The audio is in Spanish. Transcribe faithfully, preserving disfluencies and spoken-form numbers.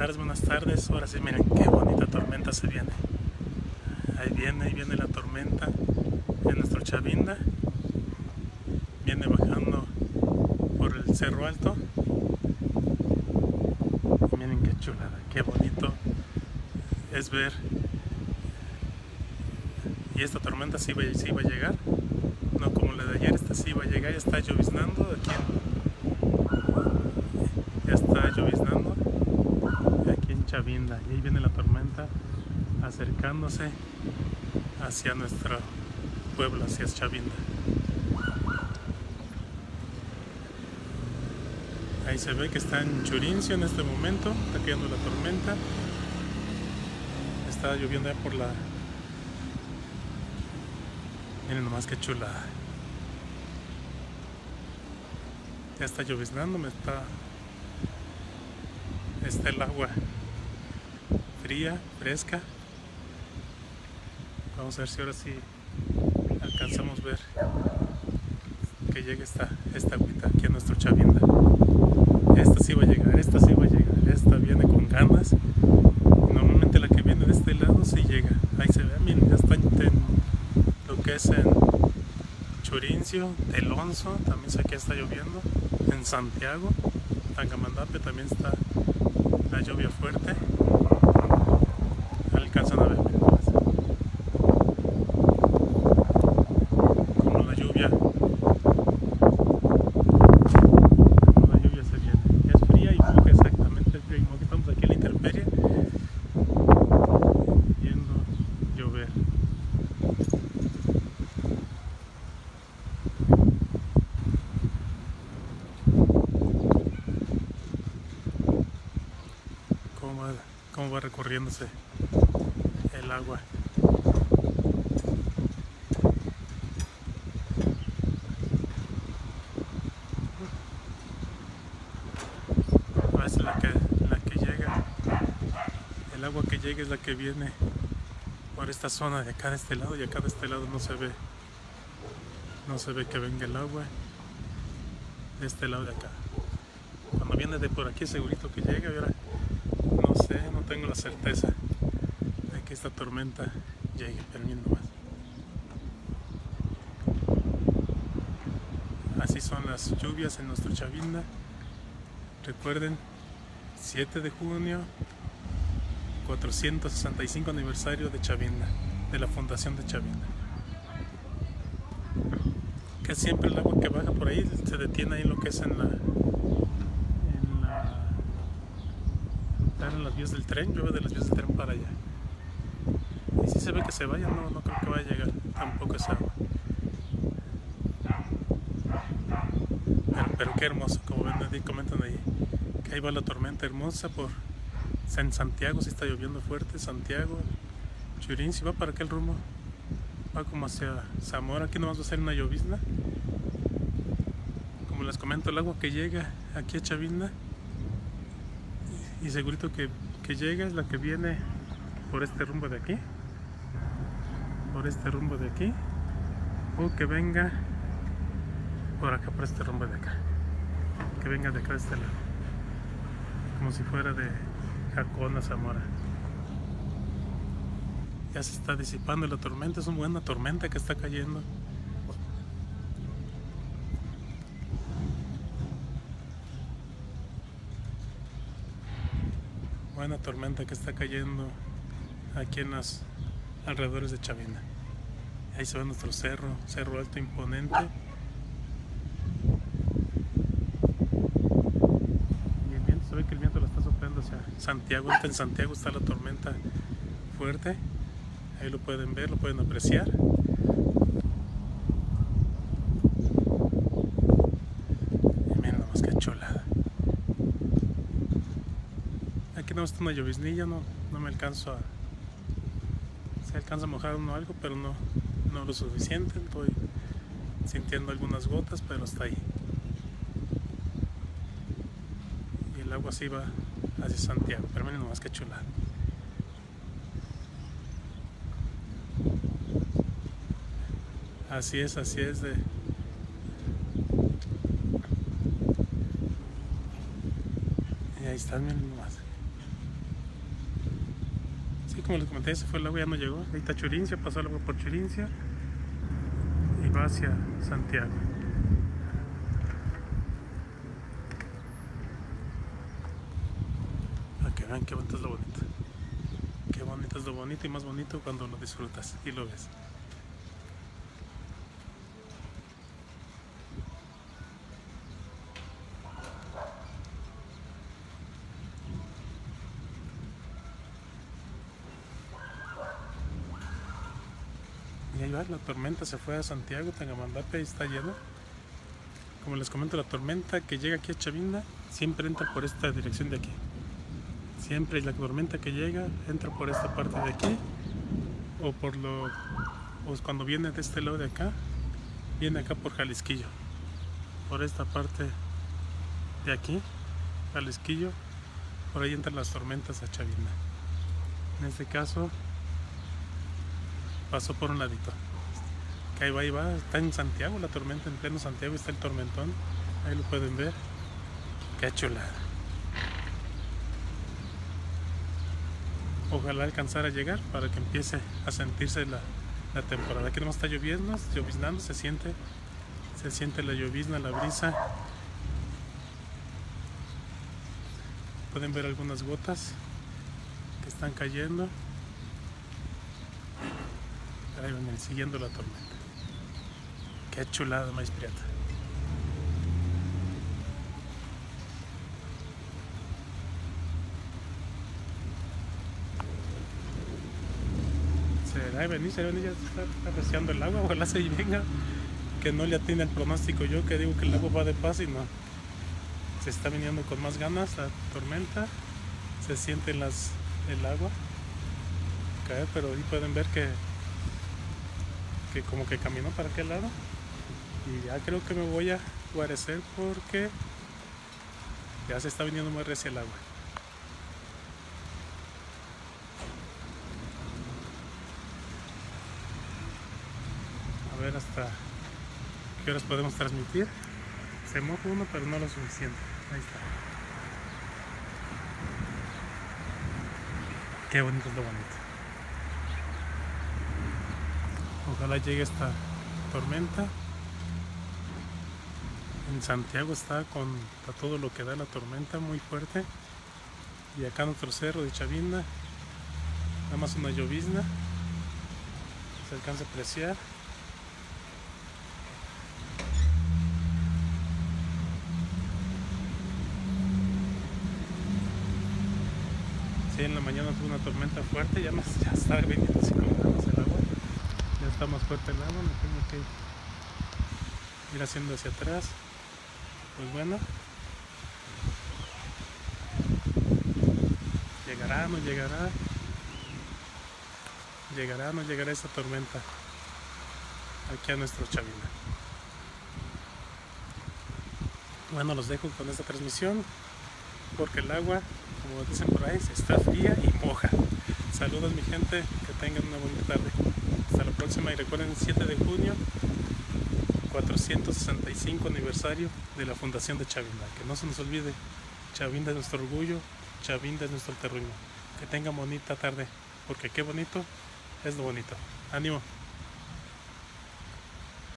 tardes, buenas tardes. Ahora sí, miren qué bonita tormenta se viene. Ahí viene, ahí viene la tormenta en nuestro Chavinda. Viene bajando por el Cerro Alto. Y miren qué chulada, qué bonito es ver. Y esta tormenta sí va, sí va a llegar, no como la de ayer. Esta sí va a llegar. Ya está lloviznando aquí en, ya está lloviznando aquí en Chavinda, y ahí viene la tormenta acercándose hacia nuestro pueblo, hacia Chavinda. Ahí se ve que está en Churincio en este momento, está cayendo la tormenta, está lloviendo ya por la... Miren nomás qué chulada. Ya está lloviznando, me está... Está el agua fría, fresca. Vamos a ver si ahora sí alcanzamos a ver que llegue esta, esta agüita aquí a nuestro Chavinda. Esta sí va a llegar, esta sí va a llegar, esta viene con ganas. Normalmente la que viene de este lado sí llega. Ahí se ve, miren, ya está en lo que es en Churincio, Telonso, también sé que está lloviendo. En Santiago, Tangamandapio también está la lluvia fuerte. Alcanzan a ver, miren más. Como la lluvia, como la lluvia se viene. Es fría y moja, exactamente, es fría y moja. Estamos aquí en la intemperie, viendo llover. Cómo va, cómo va recorriéndose el agua. Ah, es la que, la que llega, el agua que llega es la que viene por esta zona de acá de este lado, y acá de este lado no se ve, no se ve que venga el agua de este lado de acá. Cuando viene de por aquí segurito que llega, y ahora no sé, no tengo la certeza de que esta tormenta llegue, pero miren nomás. Así son las lluvias en nuestro Chavinda. Recuerden, siete de junio, cuatrocientos sesenta y cinco aniversario de Chavinda, de la fundación de Chavinda. Que siempre el agua que baja por ahí se detiene ahí en lo que es en la... en la... en las vías del tren, llueve de las vías del tren para allá. Y si se ve que se vaya, no, no creo que vaya a llegar tampoco esa agua. Pero, pero qué hermoso, como ven ahí, comentan ahí, que ahí va la tormenta hermosa por en Santiago, si está lloviendo fuerte, Santiago, Churincio, va para aquel rumbo, va como hacia Zamora. Aquí nomás va a ser una llovizna. Como les comento, el agua que llega aquí a Chavinda, y segurito que, que llega, es la que viene por este rumbo de aquí, por este rumbo de aquí, o que venga por acá, por este rumbo de acá, que venga de acá de este lado, como si fuera de Jacona, Zamora. Ya se está disipando la tormenta, es una buena tormenta que está cayendo. Buena tormenta que está cayendo aquí en los alrededores de Chavinda. Ahí se ve nuestro cerro, cerro alto imponente. Y el viento, se ve que el viento lo está soplando hacia Santiago. En Santiago está la tormenta fuerte. Ahí lo pueden ver, lo pueden apreciar. Y miren nomás qué chulada. Aquí no está una lloviznilla, no, no me alcanzo a... Se alcanza a mojar uno algo, pero no, no lo suficiente. Estoy sintiendo algunas gotas, pero está ahí. Y el agua así va hacia Santiago, pero miren nomás qué chulada. Así es, así es de... Y ahí están, miren nomás. como les comenté, se fue el agua, ya no llegó. Ahí está Churincia, pasó el agua por Churincia y va hacia Santiago. Para que vean qué bonito es lo bonito. Qué bonito es lo bonito y más bonito cuando lo disfrutas y lo ves. Y ahí va, la tormenta se fue a Santiago, Tangamandapio, ahí está lleno. Como les comento, la tormenta que llega aquí a Chavinda siempre entra por esta dirección de aquí. Siempre la tormenta que llega entra por esta parte de aquí, o por lo, o cuando viene de este lado de acá, viene acá por Jalisquillo, por esta parte de aquí, Jalisquillo, por ahí entran las tormentas a Chavinda. En este caso pasó por un ladito, que ahí va, ahí va, está en Santiago la tormenta, en pleno Santiago está el tormentón, ahí lo pueden ver, qué chulada. Ojalá alcanzar a llegar para que empiece a sentirse la, la temporada. Aquí nomás está lloviendo, lloviznando, se siente, se siente la llovizna, la brisa. Pueden ver algunas gotas que están cayendo. Ahí van siguiendo la tormenta. Qué chulada, maíz prieta. Se va a venir, se va a venir, ya se está arreciando el agua, ojalá se venga, que no le atiene el pronóstico yo, que digo que el agua va de paso y no. Se está viniendo con más ganas la tormenta, se siente las, el agua caer, pero ahí pueden ver que, que como que caminó para aquel lado. Y ya creo que me voy a guarecer porque ya se está viniendo muy recia el agua. A ver hasta qué horas podemos transmitir. Se moja uno, pero no lo suficiente. Ahí está. Qué bonito es lo bonito. Ojalá llegue esta tormenta. En Santiago está con a todo lo que da la tormenta, muy fuerte. Y acá en nuestro cerro de Chavinda, nada más una llovizna. Se alcanza a apreciar. Sí, en la mañana tuvo una tormenta fuerte, ya, más, ya está viniendo así como ganas el agua. Ya está más fuerte el agua, me tengo que ir haciendo hacia atrás. Pues bueno, llegará, no llegará, llegará, no llegará esta tormenta aquí a nuestro Chavinda. Bueno, los dejo con esta transmisión porque el agua, como dicen por ahí, está fría y moja. Saludos mi gente, que tengan una bonita tarde. Hasta la próxima y recuerden el siete de junio, cuatrocientos sesenta y cinco aniversario de la fundación de Chavinda. Que no se nos olvide, Chavinda es nuestro orgullo, Chavinda es nuestro terruño. Que tengan bonita tarde, porque qué bonito es lo bonito. ¡Ánimo!